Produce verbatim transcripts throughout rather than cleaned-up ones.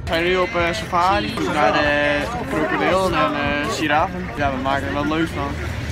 We zijn nu op uh, safari naar de krokodil en uh, giraffen. Ja, we maken er wel leuk van.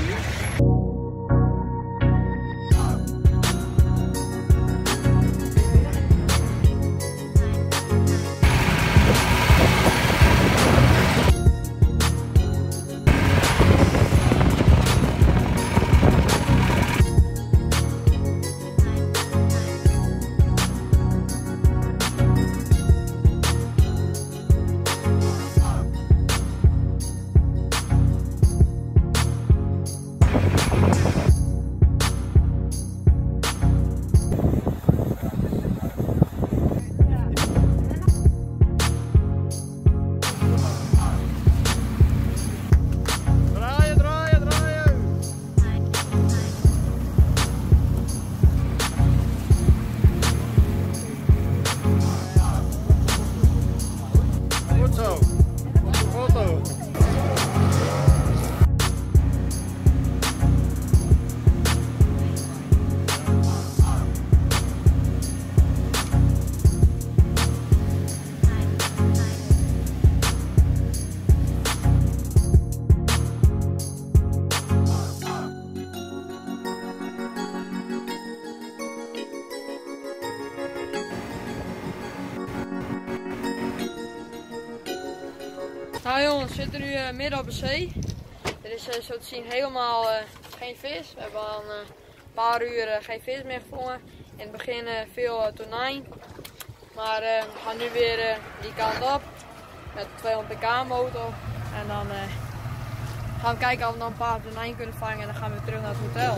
Nou jongens, we zitten nu uh, midden op de zee. Er is uh, zo te zien helemaal uh, geen vis. We hebben al een uh, paar uur uh, geen vis meer gevangen. In het begin uh, veel uh, tonijn. Maar uh, we gaan nu weer uh, die kant op met de tweehonderd pk motor. En dan uh, gaan we kijken of we nog een paar tonijn kunnen vangen en dan gaan we weer terug naar het hotel.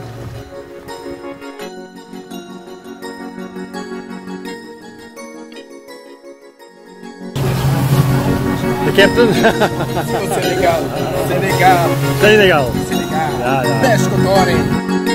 De captain? Senegal. Senegal. Senegal. Senegal. Ja, ja. Pescatore.